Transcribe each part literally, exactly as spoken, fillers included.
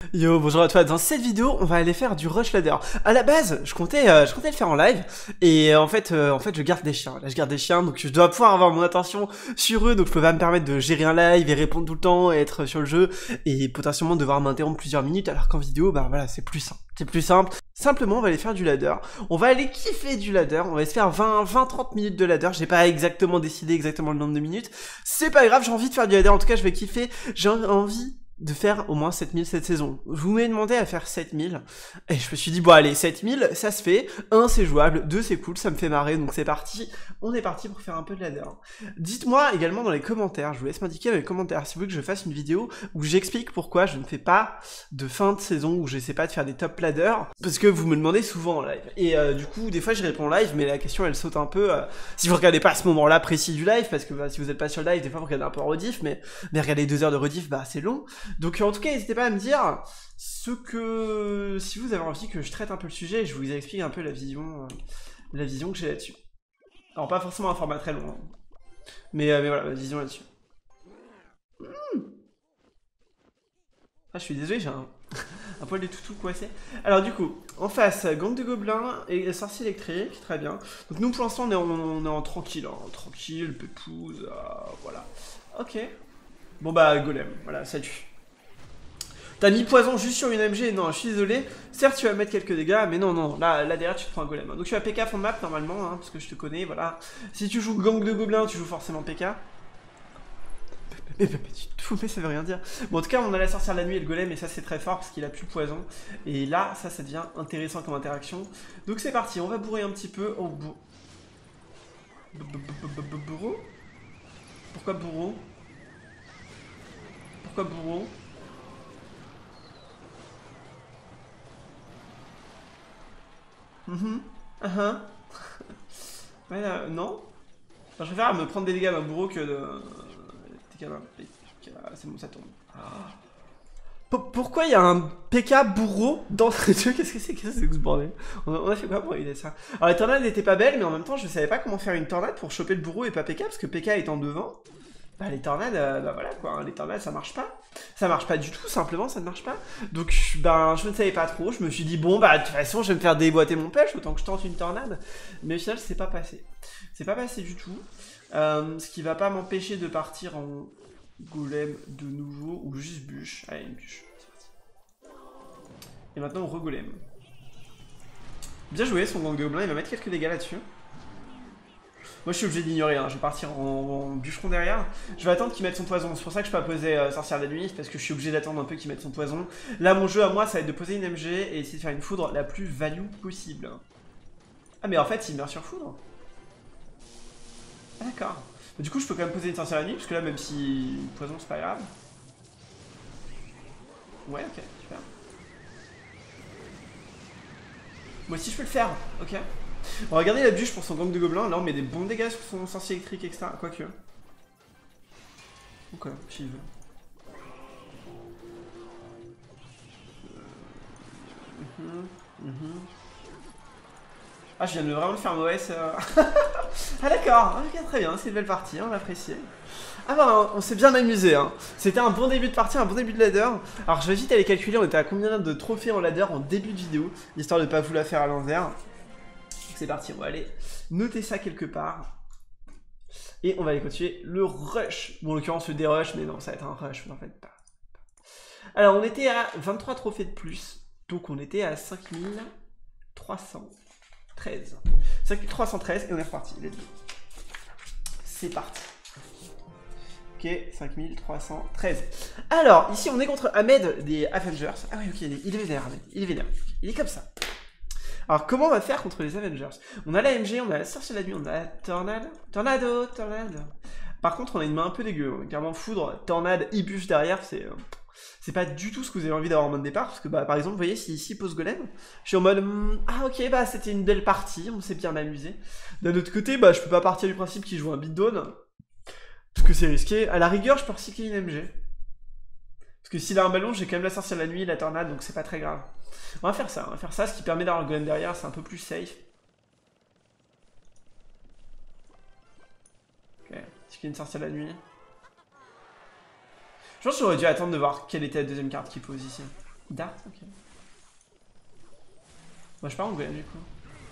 Yo, bonjour à toi. Dans cette vidéo, on va aller faire du rush ladder. À la base, je comptais, euh, je comptais le faire en live, et euh, en fait, euh, en fait, je garde des chiens. Là, je garde des chiens, donc je dois pouvoir avoir mon attention sur eux, donc je peux pas me permettre de gérer un live et répondre tout le temps et être sur le jeu, et potentiellement devoir m'interrompre plusieurs minutes, alors qu'en vidéo, bah voilà, c'est plus simple. C'est plus simple. Simplement, on va aller faire du ladder. On va aller kiffer du ladder. On va se faire vingt à trente minutes de ladder. J'ai pas exactement décidé exactement le nombre de minutes. C'est pas grave, j'ai envie de faire du ladder. En tout cas, je vais kiffer. J'ai envie de faire au moins sept mille cette saison. Je vous m'ai demandé à faire sept mille, et je me suis dit, bon allez, sept mille, ça se fait, un c'est jouable, deux c'est cool, ça me fait marrer, donc c'est parti, on est parti pour faire un peu de ladder. Dites-moi également dans les commentaires, je vous laisse m'indiquer dans les commentaires, si vous voulez que je fasse une vidéo où j'explique pourquoi je ne fais pas de fin de saison, où j'essaie pas de faire des top ladders, parce que vous me demandez souvent en live, et euh, du coup, des fois je réponds en live, mais la question elle saute un peu, euh, si vous regardez pas à ce moment-là précis du live, parce que bah, si vous êtes pas sur le live, des fois vous regardez un peu en rediff, mais, mais regarder deux heures de rediff, bah c'est long. Donc en tout cas, n'hésitez pas à me dire ce que... si vous avez envie que je traite un peu le sujet, et je vous explique un peu la vision, euh, la vision que j'ai là-dessus. Alors pas forcément un format très long, hein. mais, euh, mais voilà, ma vision là-dessus. Mmh. Ah, je suis désolé, j'ai un, un poil de toutou coincé. Alors du coup, en face, gang de gobelins et sorcier électrique, très bien. Donc nous pour l'instant on est en, on est en tranquille, hein, tranquille, pépouze, euh, voilà. Ok. Bon bah golem, voilà, salut. T'as mis poison juste sur une M G, non, je suis désolé. Certes, tu vas mettre quelques dégâts, mais non, non, là, là derrière, tu te prends un golem. Donc tu vas P K fond de map, normalement, hein, parce que je te connais, voilà. Si tu joues gang de gobelins, tu joues forcément P K. Mais, mais, mais tu te fous, mais ça veut rien dire. Bon, en tout cas, on a la sorcière de la nuit et le golem, et ça, c'est très fort, parce qu'il a plus poison. Et là, ça, ça devient intéressant comme interaction. Donc c'est parti, on va bourrer un petit peu. Oh, bourreau. Bourreau? Pourquoi bourreau? Pourquoi bourreau? Mhm. Uh -huh. Ouais, euh, non. Enfin, je préfère me prendre des dégâts d'un bourreau que de... C'est bon, ça tourne. P Pourquoi il y a un P K bourreau dans ce jeu? Qu'est-ce que c'est? Qu'est-ce que c'est que ce bordel? On a fait quoi pour éviter ça? Alors la tornade n'était pas belle, mais en même temps je savais pas comment faire une tornade pour choper le bourreau et pas P K, parce que P K étant devant, bah les tornades, euh, bah voilà quoi, hein, les tornades ça marche pas. Ça marche pas du tout, simplement ça ne marche pas. Donc ben je ne savais pas trop, je me suis dit bon bah de toute façon je vais me faire déboîter mon pêche, autant que je tente une tornade. Mais au final c'est pas passé. C'est pas passé du tout. Euh, ce qui va pas m'empêcher de partir en golem de nouveau, ou juste bûche. Allez, une bûche. Et maintenant on re-golem. Bien joué, son gang de gobelins, il va mettre quelques dégâts là-dessus. Moi je suis obligé d'ignorer, hein. Je vais partir en, en bûcheron derrière. Je vais attendre qu'il mette son poison, c'est pour ça que je peux pas poser euh, sorcière de la nuit, parce que je suis obligé d'attendre un peu qu'il mette son poison. Là mon jeu à moi ça va être de poser une M G et essayer de faire une foudre la plus value possible. Ah mais en fait il meurt sur foudre. Ah d'accord. Du coup je peux quand même poser une sorcière de la nuit, parce que là même si poison c'est pas grave. Ouais ok, super. Moi aussi je peux le faire, ok. On va regarder la bûche pour son gang de gobelins. Là on met des bons dégâts sur son sorcier électrique, et cetera. Quoique. Ok, s'il veut. Mmh, mmh. Ah, je viens de vraiment le faire mauvais. Euh... ah d'accord, ok, très bien, c'est une belle partie, on l'apprécie. Ah bah on s'est bien amusé, hein. C'était un bon début de partie, un bon début de ladder. Alors je vais vite aller calculer, on était à combien de trophées en ladder en début de vidéo, histoire de ne pas vous la faire à l'envers. C'est parti, on va aller noter ça quelque part. Et on va aller continuer le rush. Bon en l'occurrence le dérush, mais non, ça va être un rush, vous en faites pas. Alors on était à vingt-trois trophées de plus, donc on était à cinq mille trois cent treize. cinq mille trois cent treize et on est reparti, let's go. C'est parti. Ok, cinq mille trois cent treize. Alors, ici on est contre Ahmed des Avengers. Ah oui, ok, il est, il est vénère, Ahmed. Il est vénère. Il est comme ça. Alors, comment on va faire contre les Avengers? On a la M G, on a la sorcière de la nuit, on a la tornade. Tornado, tornade. Par contre, on a une main un peu dégueu. Hein. Carrément foudre, tornade, et bûche derrière, c'est... Euh... C'est pas du tout ce que vous avez envie d'avoir en mode départ, parce que bah par exemple, vous voyez, si ici pose golem, je suis en mode mm, ah ok, bah c'était une belle partie, on s'est bien amusé. D'un autre côté, bah je peux pas partir du principe qu'il joue un beatdown, parce que c'est risqué. À la rigueur, je peux recycler une M G. Parce que s'il a un ballon, j'ai quand même la sorcière de la nuit, la tornade, donc c'est pas très grave. On va faire ça, on va faire ça, ce qui permet d'avoir le golem derrière, c'est un peu plus safe. Ok, est-ce qu'il y a une sorcière de la nuit? Je pense que j'aurais dû attendre de voir quelle était la deuxième carte qu'il pose ici. Dart, ok. Moi je pars en golem du coup.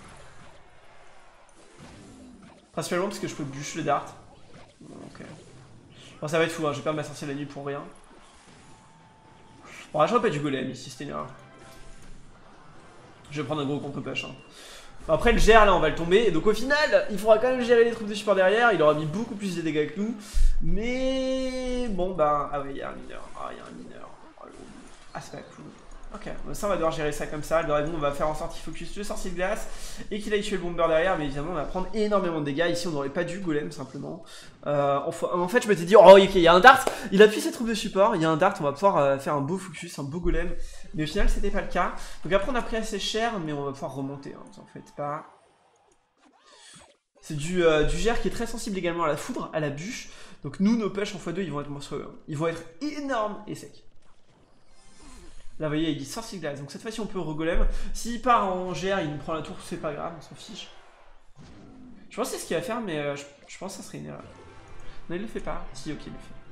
Principalement parce que je peux bûcher le dart. Ok. Bon, ça va être fou, hein. Je vais perdre ma sorcière la nuit pour rien. Bon, là, j'aurais pas du golem ici, c'était une erreur. Je vais prendre un gros contre-push. Hein. Après, le gère, là, on va le tomber. Et donc, au final, il faudra quand même gérer les troupes de support derrière. Il aura mis beaucoup plus de dégâts que nous. Mais bon, bah. Ah, ouais, il y a un mineur. Ah, il y a un mineur. Oh, ah, c'est pas cool. Ok, bon, ça, on va devoir gérer ça comme ça. Le dragon, on va faire en sorte qu'il focus le sorcier de glace et qu'il aille tuer le bomber derrière. Mais évidemment, on va prendre énormément de dégâts. Ici, on n'aurait pas dû golem, simplement. Euh, en fait, je m'étais dit, oh, ok, il y a un dart. Il appuie ses troupes de support. Il y a un dart. On va pouvoir euh, faire un beau focus, un beau golem. Mais au final, c'était pas le cas. Donc après, on a pris assez cher, mais on va pouvoir remonter. Hein, en fait, pas. C'est du, euh, du gère qui est très sensible également à la foudre, à la bûche. Donc nous, nos push en fois deux, ils vont être monstrueux. Hein. Ils vont être énormes et secs. Là, vous voyez, il dit sorcier glace. Donc cette fois-ci, on peut regolem. S'il part en G R, il nous prend la tour, c'est pas grave, on s'en fiche. Je pense que c'est ce qu'il va faire, mais euh, je, je pense que ça serait une erreur. Non, il le fait pas. Si, ok, il le fait.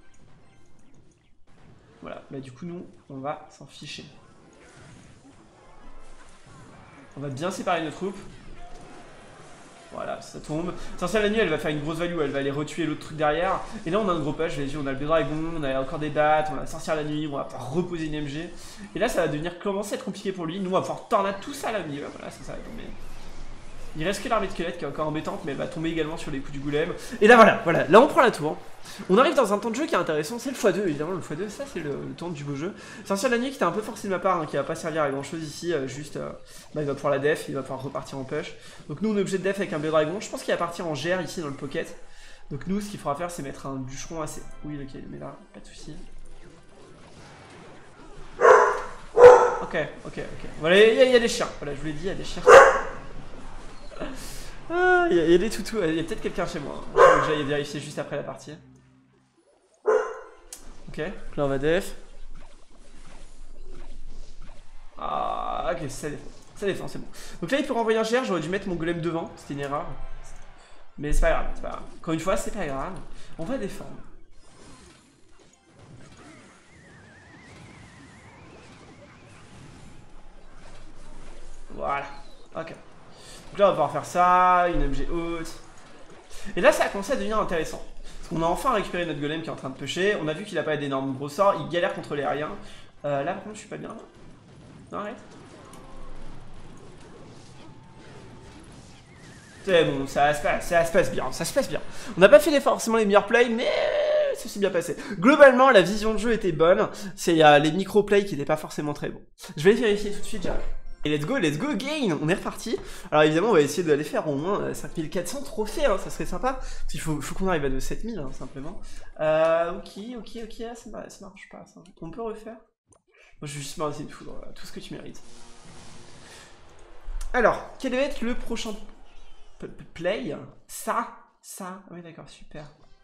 Voilà, bah du coup, nous, on va s'en ficher. On va bien séparer nos troupes. Voilà, ça tombe. Sorcière la nuit, elle va faire une grosse value, elle va aller retuer l'autre truc derrière. Et là, on a un gros push, je l'ai dit, on a le dragon, on a encore des battes, on a sorcière la nuit, on va pouvoir reposer une M G. Et là, ça va devenir commencer à être compliqué pour lui. Nous, on va pouvoir tornade tout ça à la milieu. Voilà, ça, ça va tomber. Il reste que l'armée de squelette qui est encore embêtante, mais elle va tomber également sur les coups du golem. Et là, voilà, voilà, là, on prend la tour. On arrive dans un temps de jeu qui est intéressant, c'est le fois deux, évidemment, le fois deux, ça, c'est le, le temps du beau jeu. Sorcière la nuit qui était un peu forcé de ma part, hein, qui va pas servir à grand chose ici, euh, juste, euh, bah, il va pouvoir la def, il va pouvoir repartir en push. Donc nous, on est obligé de def avec un bleu dragon. Je pense qu'il va partir en G R ici dans le pocket. Donc nous, ce qu'il faudra faire, c'est mettre un bûcheron assez. Oui, ok, mais là, pas de soucis. Ok, ok, ok. Voilà, il y, y a des chiens. Voilà, je vous l'ai dit, il y a des chiens. Ah, il y, y a des toutous. Il y a peut-être quelqu'un chez moi. Hein. Je vais que j'aille vérifier juste après la partie. Ok, là on va def. Ah, ok, ça défend. Ça défend, c'est bon. Donc là, il peut renvoyer un G R. J'aurais dû mettre mon golem devant. C'était une erreur. Mais c'est pas grave, c'est pas grave. Encore une fois, c'est pas grave. On va défendre. Voilà. Ok. Donc là, on va pouvoir faire ça, une M G haute. Et là, ça a commencé à devenir intéressant. Parce qu'on a enfin récupéré notre golem qui est en train de pusher. On a vu qu'il a pas d'énormes gros sorts. Il galère contre les aériens. Euh, là, par contre, je suis pas bien. Non, arrête. C'est bon, ça se passe, ça se passe bien, ça se passe bien. On n'a pas fait les, forcément les meilleurs plays, mais ça s'est bien passé. Globalement, la vision de jeu était bonne. C'est euh, les micro-plays qui n'étaient pas forcément très bons. Je vais les vérifier tout de suite, j'arrive. Et let's go, let's go again. On est reparti. Alors évidemment, on va essayer d'aller faire au moins cinq mille quatre cents trophées, hein, ça serait sympa. Parce qu'il faut, faut qu'on arrive à de sept mille, hein, simplement. Euh, ok, ok, ok, ah, ça, ça marche pas, ça. On peut refaire? Moi, je vais juste m'arrêter de foudre, voilà, tout ce que tu mérites. Alors, quel va être le prochain play? Ça, ça, oui d'accord, super.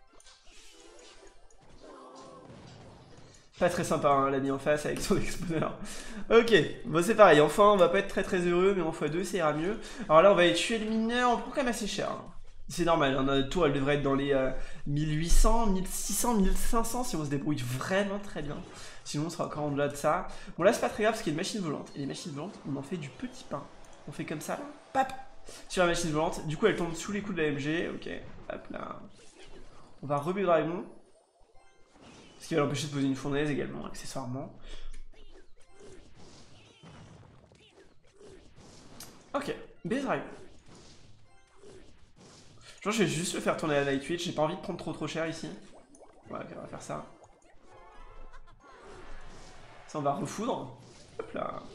Pas très sympa, hein, l'ami en face avec son exposeur. Ok, bon c'est pareil, enfin on va pas être très très heureux, mais en fois deux ça ira mieux. Alors là on va aller tuer les mineurs, on prend quand même assez cher. Hein. C'est normal, hein, notre tour elle devrait être dans les euh, mille huit cents, mille six cents, mille cinq cents si on se débrouille vraiment très bien. Sinon on sera encore en delà de ça. Bon là c'est pas très grave parce qu'il y a une machine volante. Et les machines volantes, on en fait du petit pain. On fait comme ça, là, pap, sur la machine volante. Du coup elle tombe sous les coups de la M G, ok, hop là. On va rebuild dragon. Ce qui va l'empêcher de poser une fournaise également, accessoirement. Ok, base dragon. Je pense que je vais juste le faire tourner à la Night Witch, j'ai pas envie de prendre trop trop cher ici. Voilà, ok, on va faire ça. Ça on va refoudre. Hop là.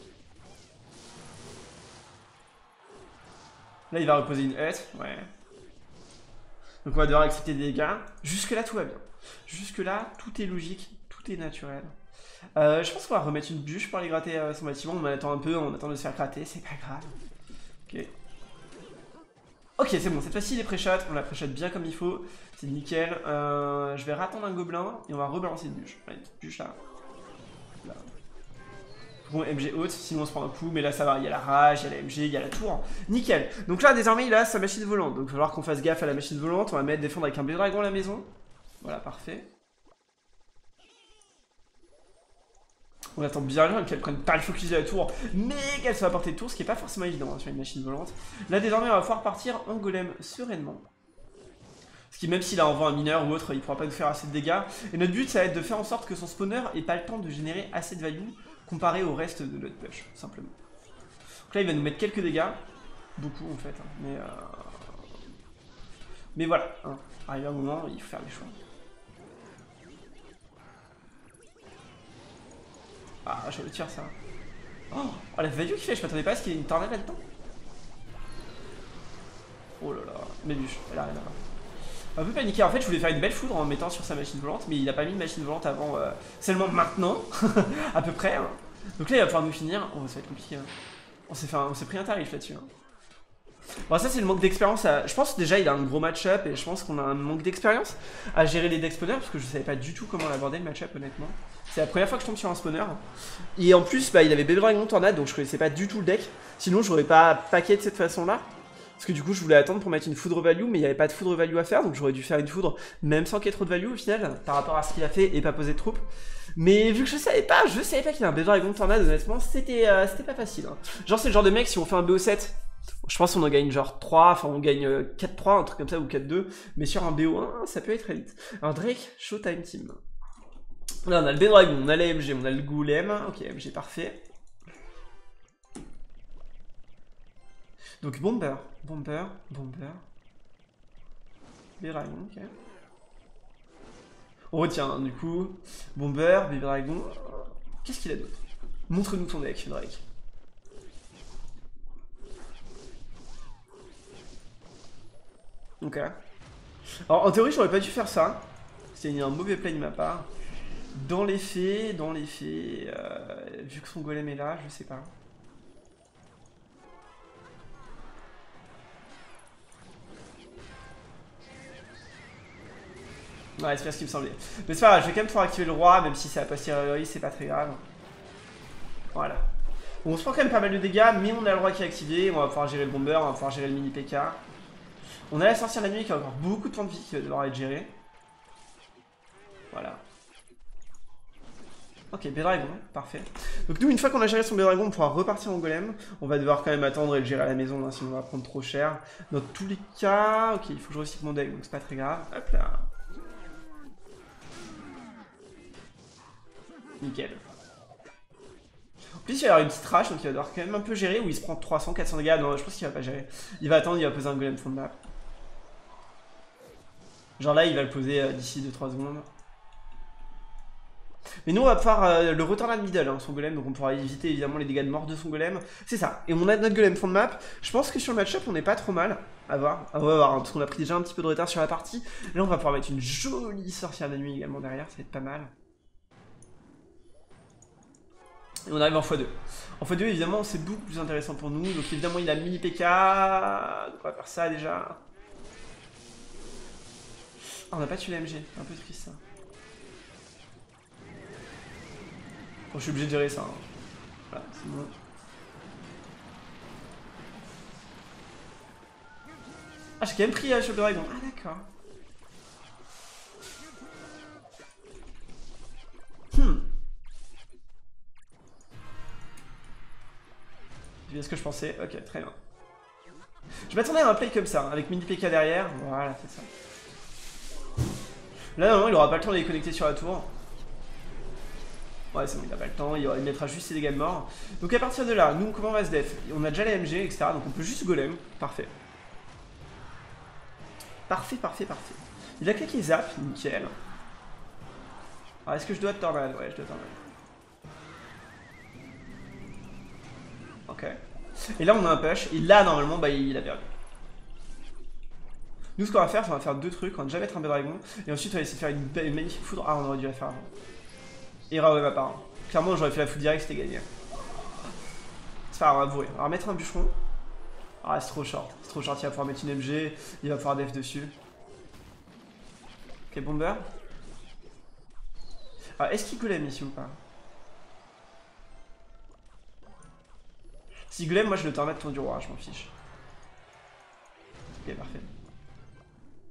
Là il va reposer une hutte, ouais. Donc on va devoir accepter des dégâts. Jusque là tout va bien. Jusque là tout est logique, tout est naturel. Euh, je pense qu'on va remettre une bûche pour aller gratter euh, son bâtiment. On attend un peu, on attend de se faire gratter, c'est pas grave. Ok. Ok c'est bon, cette fois-ci il est pré-shot, on la pré-shot bien comme il faut. C'est nickel. Euh, je vais rattendre un gobelin et on va rebalancer une bûche. Voilà, une petite bûche là. Là. Bon, M G haute, sinon on se prend un coup, mais là ça va, il y a la rage, il y a la M G, il y a la tour. Nickel. Donc là désormais il a sa machine volante, donc il va falloir qu'on fasse gaffe à la machine volante. On va mettre défendre avec un bleu dragon à la maison. Voilà, parfait. On attend bien qu'elle prenne pas le focus de la tour, mais qu'elle soit à portée de tour, ce qui est pas forcément évident hein, sur une machine volante. Là désormais on va pouvoir partir en golem sereinement. Ce qui même s'il a envoie un mineur ou autre, il pourra pas nous faire assez de dégâts. Et notre but ça va être de faire en sorte que son spawner ait pas le temps de générer assez de value comparé au reste de notre push, simplement. Donc là il va nous mettre quelques dégâts, beaucoup en fait, hein, mais... Euh... Mais voilà, hein. Arrivé à un moment, il faut faire des choix. Ah, je vais le tirer ça. Oh, oh la value qu'il fait, je m'attendais pas à ce qu'il y ait une tornade là-dedans. Oh là là, Méluche, elle arrive là. Un peu paniqué, en fait je voulais faire une belle foudre en mettant sur sa machine volante, mais il a pas mis de machine volante avant, euh, seulement maintenant, à peu près. Hein. Donc là il va pouvoir nous finir, oh ça va être compliqué. Hein. On s'est pris un tarif là-dessus. Hein. Bon ça c'est le manque d'expérience, à... je pense déjà il a un gros match-up et je pense qu'on a un manque d'expérience à gérer les deck spawners parce que je savais pas du tout comment l'aborder le match-up honnêtement. C'est la première fois que je tombe sur un spawner. Et en plus bah, il avait Baby Dragon Tornade donc je connaissais pas du tout le deck, sinon j'aurais pas paqué de cette façon là. Parce que du coup je voulais attendre pour mettre une foudre value mais il n'y avait pas de foudre value à faire donc j'aurais dû faire une foudre même sans qu'il y ait trop de value au final par rapport à ce qu'il a fait et pas poser de troupes. Mais vu que je savais pas, je savais pas qu'il a un Baby Dragon Tornade honnêtement c'était euh, c'était pas facile. Hein. Genre c'est le genre de mec si on fait un B O sept, je pense qu'on en gagne genre trois, enfin on gagne quatre trois, un truc comme ça ou quatre deux, mais sur un B O un ça peut être très vite. Alors Drake, Showtime Team. Là on a le Baby Dragon, on a la M G, on a le Golem, ok M G parfait. Donc Bomber, Bomber, Bomber, Baby Dragon, ok. On retient hein, du coup, Bomber, Baby Dragon, qu'est-ce qu'il a d'autre? Montre-nous ton deck Drake. Ok. Alors en théorie j'aurais pas dû faire ça. C'est un mauvais play de ma part. Dans les faits, dans les faits, euh, vu que son golem est là, je sais pas. Ouais, c'est bien ce qui me semblait. Mais c'est pas grave, je vais quand même pouvoir activer le roi, même si c'est à posteriori, c'est pas très grave. Voilà. Bon, on se prend quand même pas mal de dégâts, mais on a le roi qui est activé, on va pouvoir gérer le bomber, on va pouvoir gérer le mini P K. On a la sorcière de la nuit qui a encore beaucoup de points de vie qui va devoir être gérée. Voilà. Ok, Bédragon, parfait. Donc nous, une fois qu'on a géré son Bédragon, on pourra repartir en golem. On va devoir quand même attendre et le gérer à la maison, hein, sinon on va prendre trop cher. Dans tous les cas, ok, il faut que je recycle mon deck, donc c'est pas très grave. Hop là. Nickel. En plus, il va y avoir une petite rage, donc il va devoir quand même un peu gérer, où il se prend trois cents, quatre cents dégâts. Non, je pense qu'il va pas gérer. Il va attendre, il va poser un golem fond de map. Genre là, il va le poser euh, d'ici deux trois secondes. Mais nous on va pouvoir euh, le retourner à middle, hein, son golem, donc on pourra éviter évidemment les dégâts de mort de son golem. C'est ça, et on a notre golem fond de map. Je pense que sur le match-up on n'est pas trop mal. À voir, à voir, hein, parce qu'on a pris déjà un petit peu de retard sur la partie. Là on va pouvoir mettre une jolie sorcière de nuit également derrière, ça va être pas mal. Et on arrive en fois deux. En fois deux évidemment c'est beaucoup plus intéressant pour nous, donc évidemment il a le mini P K, donc on va faire ça déjà. Ah, on n'a pas tué la M G, un peu triste ça. Bon, je suis obligé de gérer ça. Hein. Voilà, c'est bon. Ah, j'ai quand même pris euh, Shock Dragon. Ah, d'accord. Hmm. C'est bien ce que je pensais. Ok, très bien. Je m'attendais à un play comme ça, hein, avec mini P K derrière. Voilà, c'est ça. Là, normalement, il aura pas le temps de les connecter sur la tour. Ouais, c'est bon, il a pas le temps, il mettra juste ses dégâts de mort. Donc à partir de là, nous, comment on va se def? On a déjà les M G, et cetera. Donc on peut juste golem. Parfait. Parfait, parfait, parfait. Il a claqué zap, nickel. Alors est-ce que je dois tornade? Ouais, je dois tornade. Ok. Et là, on a un push, et là, normalement, bah, il a perdu. Nous, ce qu'on va faire, c'est qu'on va faire deux trucs. On va déjà mettre un Bédragon, et ensuite, on va essayer de faire une, une magnifique foudre. Ah, on aurait dû la faire avant. Erreur de ma part. Clairement, j'aurais fait la foudre direct, c'était gagné. C'est pas grave, on va bourrer. On va mettre un bûcheron. Ah, c'est trop short. C'est trop short, il va pouvoir mettre une M G, il va pouvoir def dessus. Ok, bomber. Alors, est-ce qu'il golem ici ou pas? Si golem, moi je le tornade tour du roi, je m'en fiche. Ok, parfait.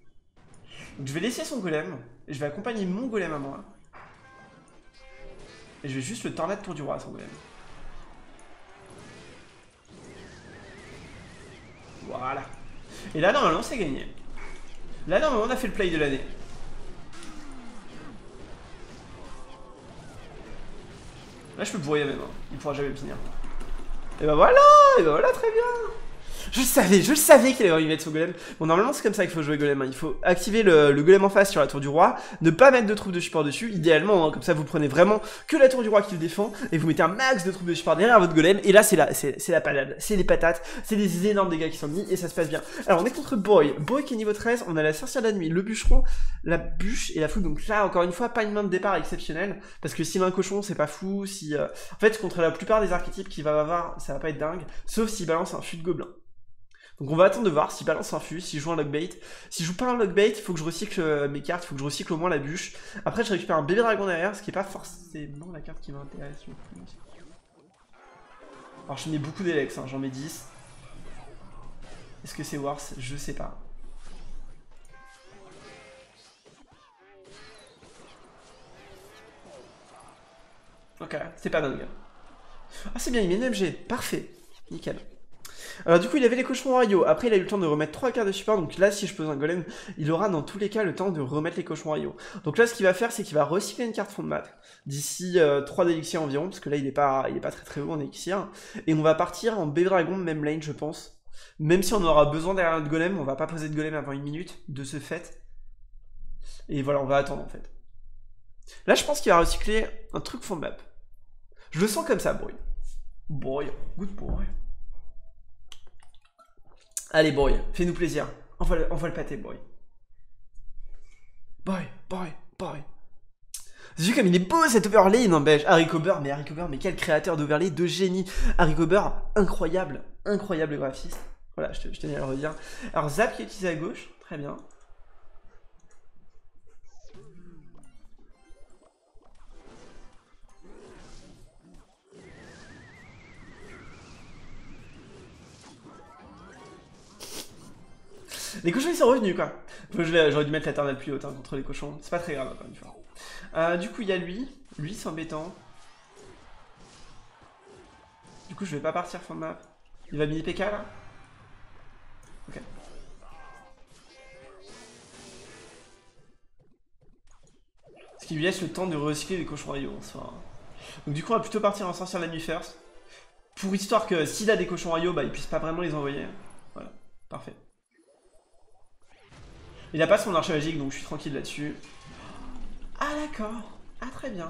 Donc je vais laisser son golem, et je vais accompagner mon golem à moi. Et je vais juste le tornade tour du roi, sans golem. Voilà. Et là, normalement, c'est gagné. Là, normalement, on a fait le play de l'année. Là, je peux bourrer même. Hein. Il pourra jamais me finir. Et bah voilà, et bah voilà, très bien. Je le savais, je le savais qu'il allait y mettre son golem. Bon, normalement, c'est comme ça qu'il faut jouer golem. Hein. Il faut activer le, le golem en face sur la tour du roi, ne pas mettre de troupes de support dessus, idéalement. Hein, comme ça, vous prenez vraiment que la tour du roi qui le défend et vous mettez un max de troupes de support derrière votre golem. Et là, c'est la, c'est la palade, c'est les patates, c'est des énormes dégâts qui sont mis et ça se passe bien. Alors, on est contre Boy. Boy qui est niveau treize, on a la sorcière de la nuit, le bûcheron, la bûche et la foudre. Donc là, encore une fois, pas une main de départ exceptionnelle. Parce que si main cochon, c'est pas fou. Si, euh... En fait, contre la plupart des archétypes qu'il va avoir, ça va pas être dingue. Sauf s'il balance un fût de gobelin. Donc on va attendre de voir s'il balance un fût, s'il joue un lockbait. Si je joue pas un lockbait, il faut que je recycle euh, mes cartes, il faut que je recycle au moins la bûche. Après je récupère un bébé dragon derrière, ce qui est pas forcément la carte qui m'intéresse le plus. Alors je mets beaucoup d'Elex, hein, j'en mets dix. Est-ce que c'est worse? Je sais pas. Ok, c'est pas dingue. Ah c'est bien, il met une M G, parfait, nickel. Alors du coup il avait les cochons royaux, après il a eu le temps de remettre trois cartes de support, donc là si je pose un golem, il aura dans tous les cas le temps de remettre les cochons royaux. Donc là ce qu'il va faire c'est qu'il va recycler une carte fond de map, d'ici euh, trois d'élixirs environ, parce que là il est pas, il est pas très très haut en élixir, et on va partir en B-Dragon même lane je pense, même si on aura besoin derrière notre golem, on va pas poser de golem avant une minute, de ce fait, et voilà on va attendre en fait. Là je pense qu'il va recycler un truc fond de map, je le sens comme ça, Boy. Boy, good boy. Allez, Boy, fais-nous plaisir. On va, le, on va le pâter, Boy. Boy, Boy, Boy. J'ai vu comme il est beau cet overlay, il n'empêche. Harry Cober, mais Harry Cober, mais quel créateur d'overlay de génie. Harry Cober, incroyable, incroyable graphiste. Voilà, je, te, je tenais à le redire. Alors, Zap qui est utilisé à gauche, très bien. Les cochons ils sont revenus quoi. J'aurais dû mettre la tornade plus haute hein, contre les cochons. C'est pas très grave encore une fois. Euh, du coup il y a lui. Lui c'est embêtant. Du coup je vais pas partir fin de map. Il va mini P K là. Ok. Ce qui lui laisse le temps de recycler les cochons royaux en soi. Donc du coup on va plutôt partir en sorcière la nuit first. Pour histoire que s'il a des cochons royaux, bah il puisse pas vraiment les envoyer. Voilà, parfait. Il a pas son archer magique, donc je suis tranquille là-dessus. Ah d'accord. Ah très bien.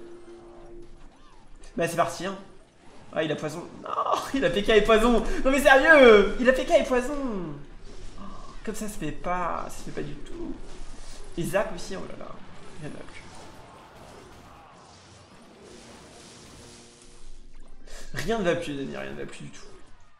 Bah c'est parti. Hein. Ah il a poison. Non, il a P K et poison. Non mais sérieux, il a P K et poison. Oh, comme ça se fait pas, ça se fait pas du tout. Et zap aussi, oh là là. Il y en a plus. Rien ne va plus, Dani, rien ne va plus du tout.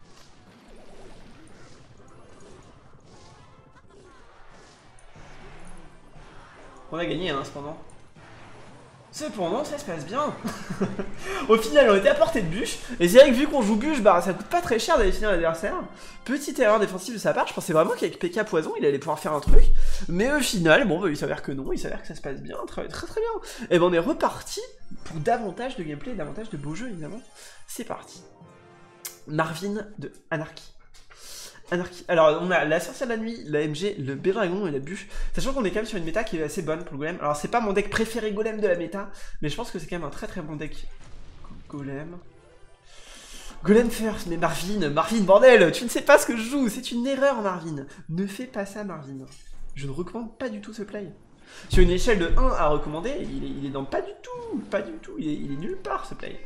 On a gagné, hein, cependant. Cependant, ça se passe bien. Au final, on était à portée de bûche. Et c'est vrai que vu qu'on joue bûche, bah ça coûte pas très cher d'aller finir l'adversaire. Petite erreur défensive de sa part. Je pensais vraiment qu'avec P K Poison, il allait pouvoir faire un truc. Mais au final, bon, bah, il s'avère que non. Il s'avère que ça se passe bien. Très très très bien. Et ben on est reparti pour davantage de gameplay et davantage de beaux jeux, évidemment. C'est parti. Marvin de Anarchy. Anarchy. Alors on a la sorcière de la nuit, la M G, le B-Dragon et la bûche. Sachant qu'on est quand même sur une méta qui est assez bonne pour le golem. Alors c'est pas mon deck préféré golem de la méta, mais je pense que c'est quand même un très très bon deck. Golem. Golem first, mais Marvin, Marvin, bordel, tu ne sais pas ce que je joue, c'est une erreur Marvin. Ne fais pas ça Marvin. Je ne recommande pas du tout ce play. Sur une échelle de un à recommander, il est, il est dans pas du tout, pas du tout, il est, il est nulle part ce play.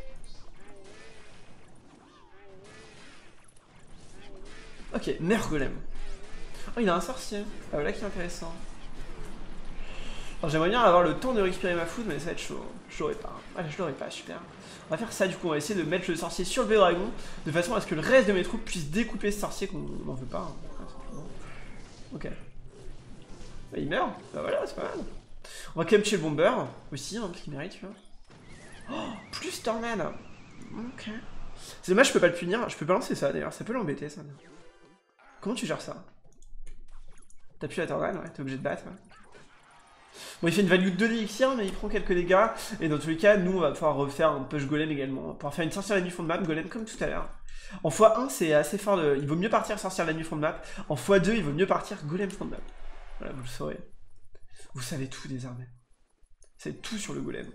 Ok, mère golem. Oh, il a un sorcier. Ah, voilà qui est intéressant. Alors, j'aimerais bien avoir le temps de récupérer ma foudre, mais ça va être chaud. Je l'aurai pas. Ah, je l'aurai pas, super. On va faire ça, du coup, on va essayer de mettre le sorcier sur le B-Dragon, de façon à ce que le reste de mes troupes puissent découper ce sorcier qu'on n'en veut pas. Hein. Ok. Bah, il meurt. Bah voilà, c'est pas mal. On va quand même tuer le bomber aussi, hein, parce qu'il mérite, tu vois. Oh, plus tornade. Ok. C'est dommage, je peux pas le punir. Je peux pas lancer ça, d'ailleurs. Ça peut l'embêter, ça. Comment tu gères ça? T'as pu la tornade, ouais, t'es obligé de battre, ouais. Bon, il fait une value de deux d'élixir, mais il prend quelques dégâts. Et dans tous les cas, nous, on va pouvoir refaire un push golem également. On va pouvoir faire une sorcière la nuit fond de map, golem comme tout à l'heure. En fois un, c'est assez fort. De... Il vaut mieux partir sorcière la nuit fond de map. En fois deux, il vaut mieux partir golem fond de map. Voilà, vous le saurez. Vous savez tout désormais. Vous savez tout sur le golem.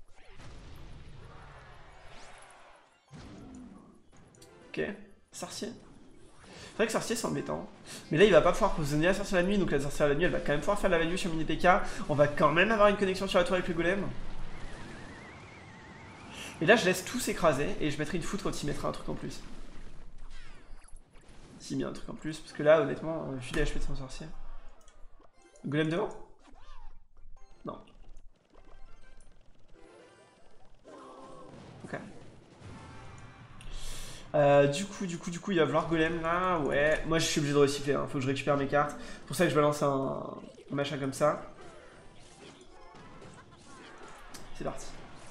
Ok, sorcier. C'est vrai que sorcier c'est embêtant. Mais là il va pas pouvoir positionner la sorcière la nuit, donc la sorcière la nuit elle va quand même pouvoir faire de la value sur mini P K. On va quand même avoir une connexion sur la tour avec le golem. Et là je laisse tout s'écraser et je mettrai une foutre quand il mettra un truc en plus. S'il met un truc en plus, parce que là honnêtement, vu les H P de son sorcier. Golem devant? Non. Ok. Euh, du coup, du coup, du coup, il va vouloir golem là, ouais. Moi, je suis obligé de recycler, hein. Faut que je récupère mes cartes. C'est pour ça que je balance un, un machin comme ça. C'est parti.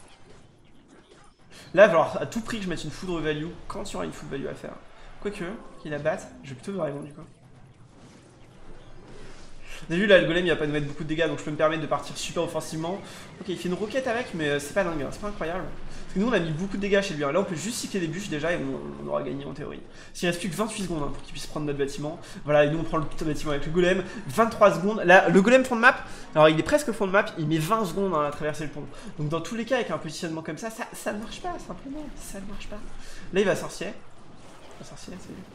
Là, il va falloir à tout prix que je mette une foudre value quand il y aura une foudre value à faire. Quoique, qu'il la batte, je vais plutôt le dragon du coup. Vous avez vu là, le golem il va pas nous mettre beaucoup de dégâts donc je peux me permettre de partir super offensivement. Ok, il fait une roquette avec, mais c'est pas dingue, hein. C'est pas incroyable. Parce que nous on a mis beaucoup de dégâts chez lui. Là on peut juste cycler des bûches déjà et on, on aura gagné en théorie. S'il reste plus que vingt-huit secondes hein, pour qu'il puisse prendre notre bâtiment. Voilà, et nous on prend le bâtiment avec le golem. vingt-trois secondes. Là, le golem fond de map, alors il est presque fond de map, il met vingt secondes hein, à traverser le pont. Donc dans tous les cas, avec un positionnement comme ça, ça, ça ne marche pas simplement. Ça ne marche pas. Là il va sorcier. Il va sorcier, c'est lui.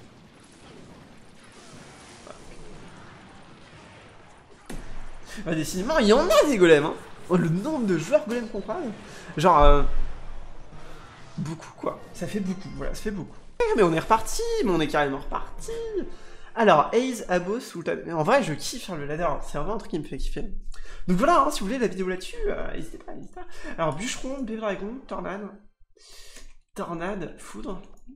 Bah, décidément, il y en a des golems, hein. Oh, le nombre de joueurs golems qu'on parle. Genre, euh, beaucoup, quoi. Ça fait beaucoup, voilà, ça fait beaucoup. Mais on est reparti, mais on est carrément reparti. Alors, Ace, Abos, Sultan. En vrai, je kiffe faire le ladder, c'est vraiment un truc qui me fait kiffer. Donc voilà, hein, si vous voulez la vidéo là-dessus, euh, n'hésitez pas, n'hésitez pas. Alors, Bûcheron, Bébé Dragon, Tornade. Tornade, Foudre.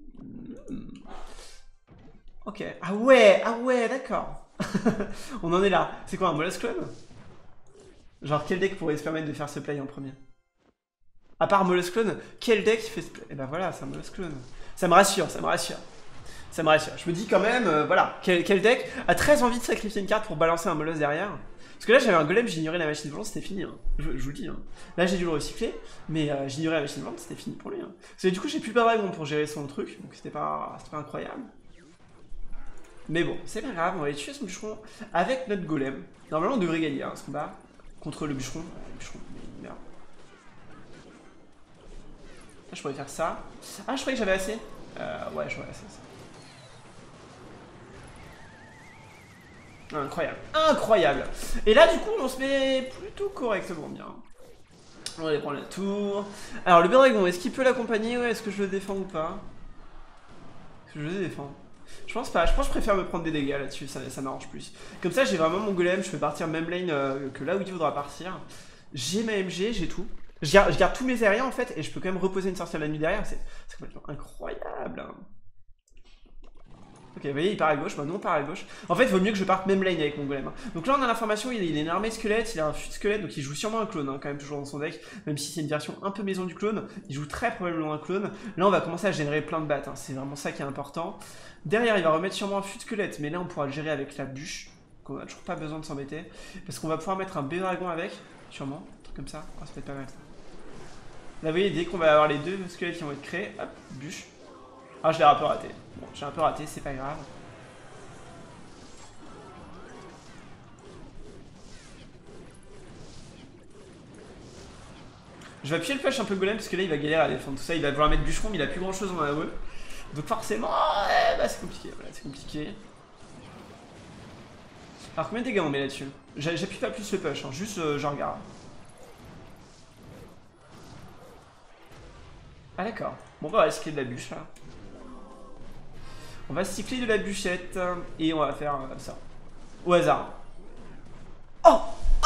Ok, ah ouais, ah ouais, d'accord. On en est là. C'est quoi, un Mollusk Clone? Genre, quel deck pourrait se permettre de faire ce play en premier? À part Mollusk Clone, quel deck fait ce play? Et ben voilà, c'est un Mollusk Clone. Ça me rassure, ça me rassure. Ça me rassure. Je me dis quand même, euh, voilà, quel, quel deck a très envie de sacrifier une carte pour balancer un Mollusk derrière? Parce que là, j'avais un golem, j'ignorais la machine volante, c'était fini. Hein. Je, je vous le dis. Hein. Là, j'ai dû le recycler, mais euh, j'ignorais la machine volante, c'était fini pour lui. Hein. Parce que du coup, j'ai plus pas dragon pour gérer son truc, donc c'était pas, pas incroyable. Mais bon, c'est pas grave, on va aller tuer son bûcheron avec notre golem. Normalement, on devrait gagner hein, ce combat contre le bûcheron. Le bûcheron, merde. Là, je pourrais faire ça. Ah, je croyais que j'avais assez. Euh, ouais, j'aurais assez. Ça. Incroyable, incroyable. Et là, du coup, on se met plutôt correctement bien. On va aller prendre la tour. Alors, le dragon, est-ce qu'il peut l'accompagner? Ouais, est-ce que je le défends ou pas? Est-ce que je le défends? Je pense pas, je pense que je préfère me prendre des dégâts là-dessus, ça, ça m'arrange plus. Comme ça, j'ai vraiment mon golem, je peux partir même lane euh, que là où il voudra partir. J'ai ma M G, j'ai tout. Je garde, je garde tous mes aériens en fait, et je peux quand même reposer une sorcière la nuit derrière, c'est complètement incroyable. Ok, vous voyez, il part à gauche, bah non, on part à gauche. En fait, il vaut mieux que je parte même lane avec mon golem. Donc là, on a l'information, il, il est une armée squelette, il a un fut squelette, donc il joue sûrement un clone, hein, quand même, toujours dans son deck. Même si c'est une version un peu maison du clone, il joue très probablement un clone. Là, on va commencer à générer plein de battes, hein, c'est vraiment ça qui est important. Derrière, il va remettre sûrement un fut squelette, mais là, on pourra le gérer avec la bûche. Donc on n'a toujours pas besoin de s'embêter. Parce qu'on va pouvoir mettre un bébé dragon avec, sûrement, un truc comme ça. Oh, ça peut être pas mal ça. Là, vous voyez, dès qu'on va avoir les deux squelettes qui vont être créés, hop, bûche. Ah, je l'ai un peu raté. Bon, j'ai un peu raté, c'est pas grave. Je vais appuyer le flash un peu golem parce que là il va galérer à défendre tout ça, il va vouloir mettre bûcheron mais il a plus grand chose en A O E. Donc forcément, ouais, bah c'est compliqué, voilà, c'est compliqué. Alors combien de dégâts on met là-dessus? J'appuie pas plus le push, hein, juste euh, je regarde. Ah d'accord, bon bah on va cycler de la bûche là. On va cycler de la bûchette et on va faire euh, ça. Au hasard. Oh,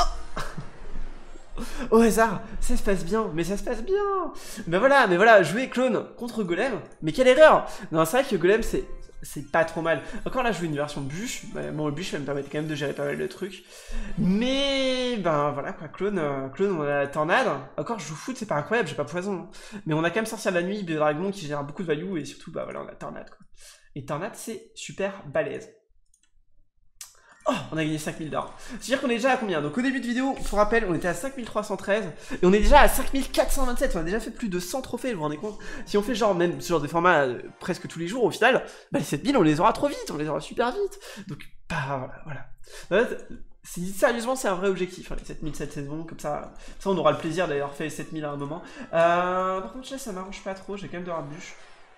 au hasard, ça se passe bien, mais ça se passe bien. Ben voilà, mais voilà, jouer clone contre golem, mais quelle erreur. Non, c'est vrai que golem c'est c'est pas trop mal. Encore là, jouer une version bûche, ben, bon, le bûche ça me permettait quand même de gérer pas mal de trucs. Mais ben voilà quoi, clone, euh, clone, on a la tornade. Encore, je joue foot, c'est pas incroyable, j'ai pas poison. Mais on a quand même sorcière de la nuit, bébé dragon qui génère beaucoup de value et surtout, bah voilà, on a tornade quoi. Et tornade c'est super balèze. Oh, on a gagné cinq mille d'or. C'est-à-dire qu'on est déjà à combien? Donc au début de vidéo, pour rappel, on était à cinq mille trois cent treize et on est déjà à cinq mille quatre cent vingt-sept. On a déjà fait plus de cent trophées, vous vous rendez compte? Si on fait genre même ce genre de format euh, presque tous les jours, au final, bah les sept mille on les aura trop vite, on les aura super vite. Donc bah voilà, voilà. Sérieusement, c'est un vrai objectif, hein, les sept mille cette saison, comme ça, ça on aura le plaisir d'avoir fait les sept mille à un moment. Euh, par contre là ça m'arrange pas trop, j'ai quand même de la bûche.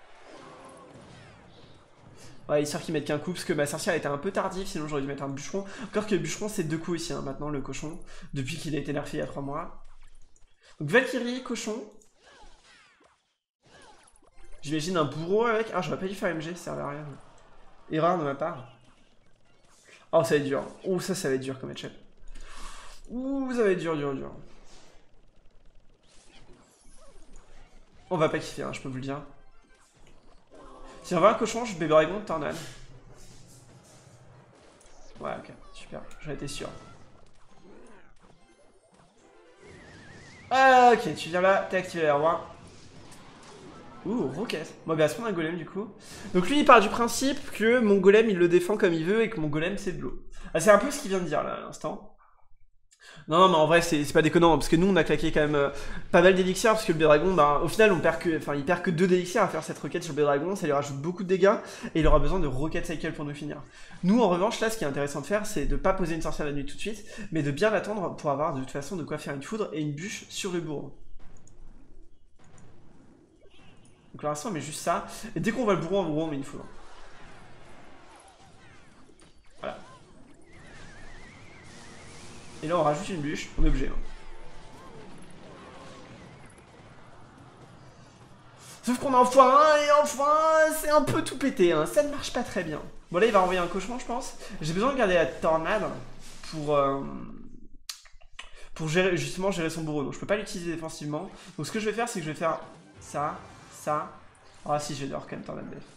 Ouais, histoire qu'ils mettent qu'un coup, parce que ma sorcière était un peu tardive, sinon j'aurais dû mettre un bûcheron. Encore que le bûcheron, c'est deux coups ici, hein, maintenant, le cochon, depuis qu'il a été nerfé il y a trois mois. Donc Valkyrie, cochon. J'imagine un bourreau avec... Ah, j'aurais pas dû faire M G, ça servait à rien. Erreur de ma part. Oh, ça va être dur. Oh, ça, ça va être dur comme match-up. Ouh, ça va être dur, dur, dur. On va pas kiffer, hein, je peux vous le dire. Si on va un cochon, je bébé dragon de tornade. Ouais, ok, super, j'en étais sûr. Ah, ok, tu viens là, t'as activé la roi. Ouh, roquette. Bon, bah, se prendre un golem du coup. Donc lui, il part du principe que mon golem, il le défend comme il veut et que mon golem, c'est de l'eau. Ah, c'est un peu ce qu'il vient de dire là à l'instant. Non, non, mais en vrai, c'est pas déconnant, parce que nous, on a claqué quand même euh, pas mal d'élixirs, parce que le B-Dragon, bah, au final, on perd que, enfin, il perd que deux d'élixirs à faire cette requête sur le B-Dragon, ça lui rajoute beaucoup de dégâts, et il aura besoin de rocket cycle pour nous finir. Nous, en revanche, là, ce qui est intéressant de faire, c'est de pas poser une sorcière la nuit tout de suite, mais de bien l'attendre pour avoir de toute façon de quoi faire une foudre et une bûche sur le bourreau. Donc pour l'instant, on met juste ça, et dès qu'on voit le bourreau en bourreau, on met une foudre. Voilà. Et là, on rajoute une bûche, on est obligé. Hein. Sauf qu'on en fois un, et enfin, c'est un peu tout pété, hein. Ça ne marche pas très bien. Bon, là, il va envoyer un cochon, je pense. J'ai besoin de garder la tornade pour... Euh, pour gérer, justement gérer son bourreau. Donc, je peux pas l'utiliser défensivement. Donc, ce que je vais faire, c'est que je vais faire ça, ça. Ah, si, je vais devoir quand même tornade def.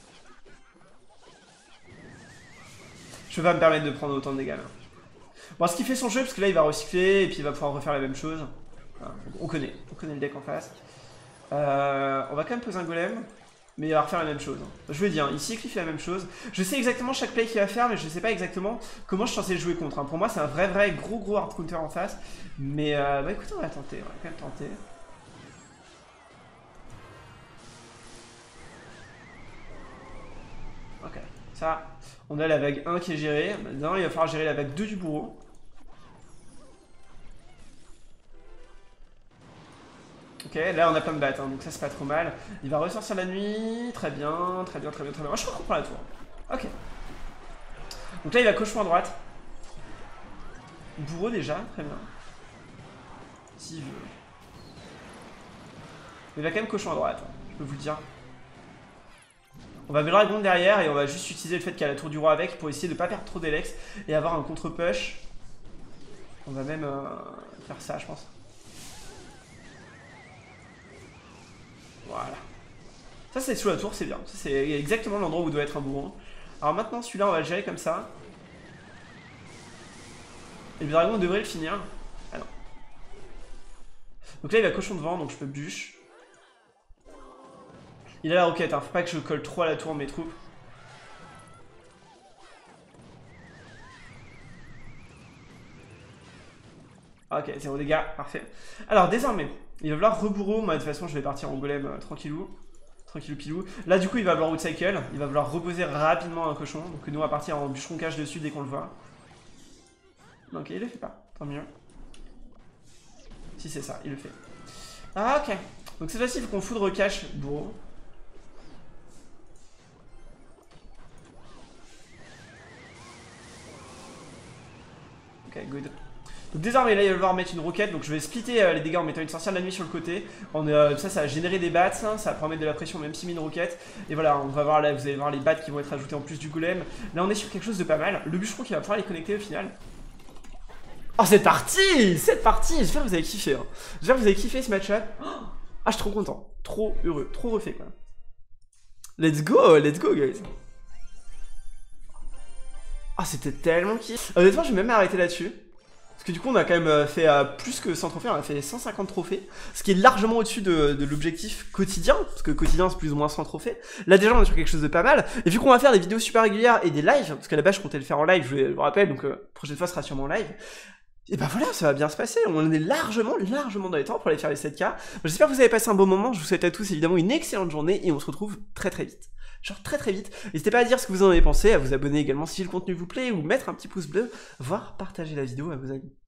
Je peux pas me permettre de prendre autant de dégâts, là. Bon, ce qui fait son jeu, parce que là, il va recycler, et puis il va pouvoir refaire la même chose. Voilà, on connaît, on connaît le deck en face. Euh, on va quand même poser un golem, mais il va refaire la même chose. Je vous l'ai dit, hein, ici, il fait la même chose. Je sais exactement chaque play qu'il va faire, mais je sais pas exactement comment je suis censé le jouer contre. Hein. Pour moi, c'est un vrai, vrai gros, gros hard counter en face. Mais euh, bah écoutez, on va tenter, on va quand même tenter. Ok, ça, on a la vague un qui est gérée. Maintenant, il va falloir gérer la vague deux du bourreau. Ok, là on a plein de battes, hein, donc ça c'est pas trop mal. Il va ressortir la nuit, très bien, très bien, très bien, très bien. Oh, je crois qu'on prend la tour. Ok. Donc là il va cochon à droite. Bourreau déjà, très bien. S'il veut. Il va quand même cochon à droite, hein, je peux vous le dire. On va dragon derrière et on va juste utiliser le fait qu'il y a la tour du roi avec pour essayer de pas perdre trop d'Elex et avoir un contre-push. On va même euh, faire ça, je pense. Voilà. Ça c'est sous la tour, c'est bien. Ça c'est exactement l'endroit où doit être un bourreau. Alors maintenant celui-là on va le gérer comme ça. Et le dragon devrait le finir. Ah non. Donc là il va cochon devant, donc je peux bûche. Il a la roquette, hein. Faut pas que je colle trop à la tour mes troupes. Ok, zéro dégâts, parfait. Alors désormais, il va vouloir rebourreau. Moi de toute façon je vais partir en golem euh, tranquillou. Tranquillou pilou. Là du coup il va vouloir outcycle. Il va vouloir reposer rapidement un cochon. Donc nous on va partir en bûcheron cache dessus dès qu'on le voit. Ok, il le fait pas, tant mieux. Si c'est ça, il le fait. Ah ok. Donc cette fois-ci il faut qu'on foudre cache bourreau. Ok, good. Donc désormais là il va devoir mettre une roquette, donc je vais splitter euh, les dégâts en mettant une sorcière de la nuit sur le côté. On, euh, ça, ça va générer des bats, ça, ça va pouvoir mettre de la pression même si met une roquette. Et voilà, on va voir là, vous allez voir les bats qui vont être ajoutés en plus du golem. Là on est sur quelque chose de pas mal. Le bûcheron qui va pouvoir les connecter au final. Oh c'est parti, c'est parti. J'espère que vous avez kiffé. Hein. J'espère que vous avez kiffé ce match-up. Oh, ah je suis trop content, trop heureux, trop refait quoi. Let's go, let's go guys. Ah oh, c'était tellement kiff. Honnêtement je vais même m'arrêter là-dessus. Parce que du coup, on a quand même fait euh, plus que cent trophées, on a fait cent cinquante trophées, ce qui est largement au-dessus de, de l'objectif quotidien, parce que quotidien c'est plus ou moins cent trophées. Là déjà, on est sur quelque chose de pas mal, et vu qu'on va faire des vidéos super régulières et des lives, parce qu'à la base je comptais le faire en live, je vous rappelle, donc euh, prochaine fois ce sera sûrement en live, et bah voilà, ça va bien se passer, on est largement, largement dans les temps pour aller faire les sept K. J'espère que vous avez passé un bon moment, je vous souhaite à tous évidemment une excellente journée, et on se retrouve très très vite. Genre très très vite. N'hésitez pas à dire ce que vous en avez pensé, à vous abonner également si le contenu vous plaît, ou mettre un petit pouce bleu, voire partager la vidéo à vos amis.